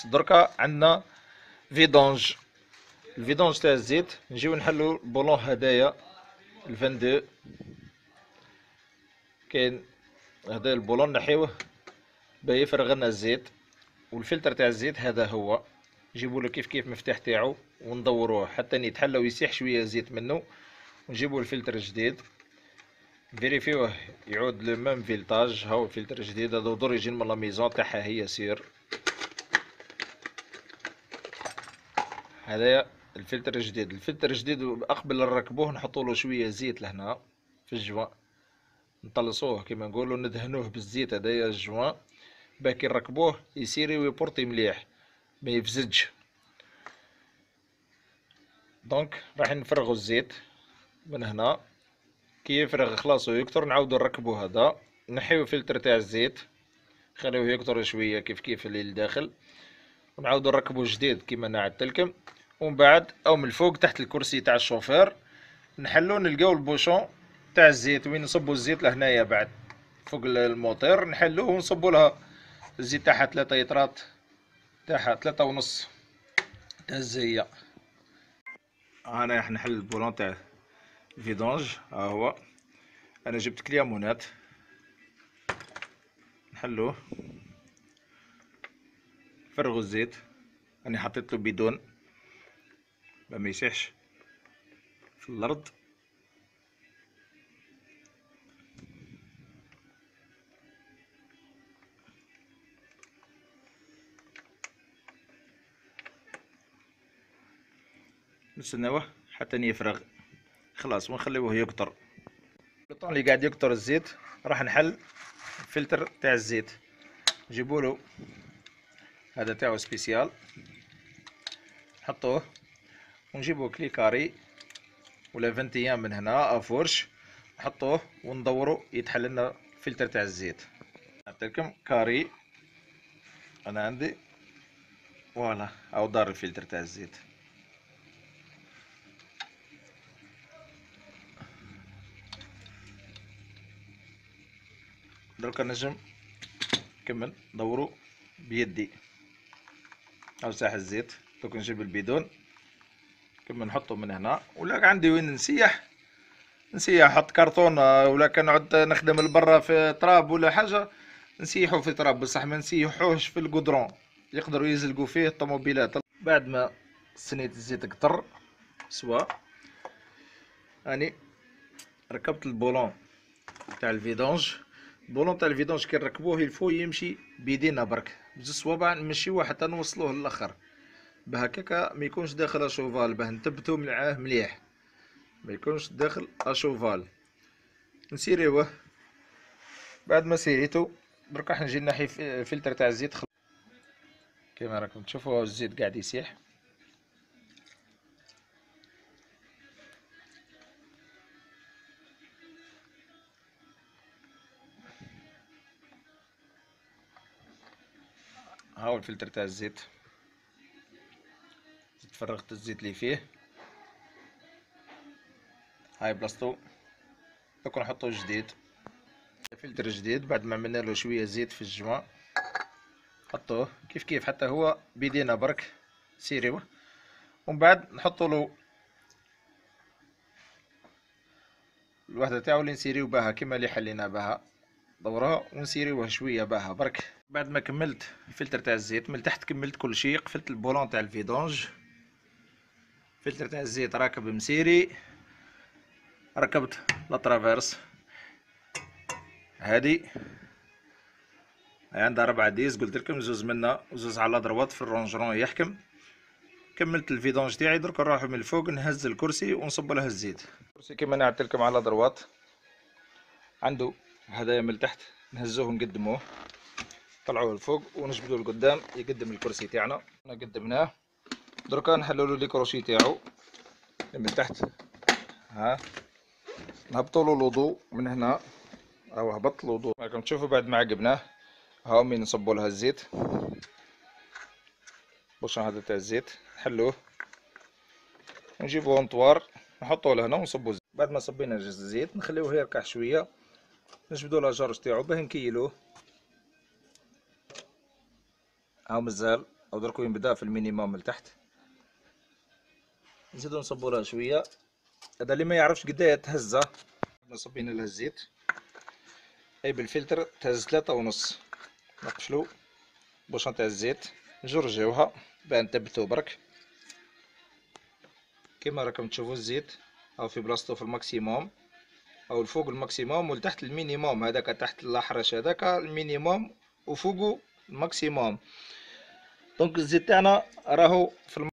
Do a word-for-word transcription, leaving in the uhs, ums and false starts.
دركا عندنا فيدونج. الفيدونج تاع الزيت نجيو نحلو البولون هدايا الفان كاين هذا البولون نحيوه باه يفرغ لنا الزيت، والفلتر تاع الزيت هذا هو نجيبو له كيف كيف مفتاح تاعو وندوروه حتى يتحلى ويسيح شويه زيت منه، ونجيبو الفلتر الجديد فيريفيوه يعود لو ميم فيلتاج. هاو الفلتر الجديد هذا دوريجين من لا ميزون تاعها هي سير. هذايا الفلتر الجديد. الفلتر الجديد قبل نركبوه نحطوا له شويه زيت لهنا في الجوان، نطلصوه كيما نقولوا ندهنوه بالزيت هذايا الجوان باه كي نركبوه يسيري ويبورتي مليح ما يفزدش. دونك راح نفرغوا الزيت من هنا، كي يفرغ خلاص ويكثر نعاودو نركبو هذا، نحيو الفلتر تاع الزيت خليوه يكثر شويه كيف كيف اللي لداخل، ونعاودو نركبو جديد كيما نعدت لكم. ومن بعد او من الفوق تحت الكرسي تاع الشوفير نحلو نلقاو البوشون تاع الزيت وين نصبو الزيت لهنايا بعد فوق الموتور نحلوه ونصبو لها الزيت تاعها ثلاثة لترات تاعها ثلاثة ونص تاع الزية. انا راح نحل البولون تاع الفيدونج. ها هو انا جبت كليامونات نحلوه، فرغوا الزيت، انا حطيت له بيدون باه ما يسيحش في الارض. نستناوه حتى يفرغ خلاص ونخليوه يكتر. الطون اللي قاعد يكتر الزيت راح نحل الفلتر تاع الزيت. نجيبوله هذا تاعو سبيسيال نحطوه، ونجيبو كلي كاري ولا فانتيام من هنا افورش نحطوه وندورو يتحل لنا الفلتر تاع الزيت. قلت لكم كاري انا عندي فوالا او دار الفلتر تاع الزيت. دركا نجم نكمل ندورو بيدي او ساح الزيت. دوك نجيب البيدون كما نحطو من هنا، ولا عندي وين نسيح نسيح حط كرتون، ولا كنعود نخدم لبرا في تراب ولا حاجه نسيحو في تراب بصح ما نسيحوهش في القدرون يقدروا يزلقوا فيه الطوموبيلات. بعد ما سنيت الزيت كتر سوا اني ركبت البولون تاع الفيدونج. البولون تاع الفيدونج كي نركبوه الفو يمشي بيدينا برك بزوج صوابع نمشيوه حتى نوصلوه للاخر باه هكاكا ما يكونش داخل اشوفال باه نثبتو معاه مليح ما يكونش داخل اشوفال. نسيريوه بعد ما سيريتو درك راح نجي نحي الفلتر تاع الزيت. كيما راكم تشوفوا الزيت قاعد يسيح. هاو الفلتر تاع الزيت فرغت الزيت اللي فيه، هاي بلاصتو. دوك نحطو جديد فلتر جديد بعد ما عملنا له شويه زيت في الجوان نحطوه كيف كيف حتى هو بيدينا برك سيريوه. ومن بعد نحطو له الوحده تاعو اللي نسيريو بها كيما اللي حلينا بها دورها ونسيريوه شويه بها برك. بعد ما كملت الفلتر تاع الزيت من تحت كملت كل شيء، قفلت البولون تاع الفيدونج. الفلتر تاع الزيت راكب مسيري، ركبت لاترافيرس هادي عندها ربعة ديز قلت لكم زوز منا وزوز على دروات في الرونجرون يحكم. كملت الفيدونج تاعي درك نروحو من الفوق نهز الكرسي ونصب له الزيت. الكرسي كيما نعدت لكم على دروات عنده هدايا من تحت نهزوه نقدموه طلعوه الفوق ونجبدوه لقدام يقدم الكرسي تاعنا. قدمناه دركا نحلو له الكروشي تاعو من تحت. ها نهبطوا له الوضوء من هنا او هبط الوضوء راكم تشوفوا. بعد ما عقبناه هاو من نصبوا لها الزيت بوشون هذا تاع الزيت نحلوه ونجيبوه انطوار نحطوه لهنا ونصبوا الزيت. بعد ما صبينا الزيت نخليوه يركح شويه نجبدوا لاجارج تاعو باه نكيلوه. هاو مازال او درك وين بدا في المينيموم لتحت. نزيدو نصبو لها شويه. هذا اللي ما يعرفش قدايه تهزه، صبينا لها الزيت اي بالفلتر تهز ثلاثة ونص. نقفلو بوشون تاع الزيت نجرجيوها باه نثبتو برك. كيما راكم تشوفوا الزيت او في بلاصتو في الماكسيموم او الفوق الماكسيموم والتحت المينيموم. هذاك تحت الاحرش هذاك المينيموم وفوقو الماكسيموم. دونك الزيت تاعنا راهو في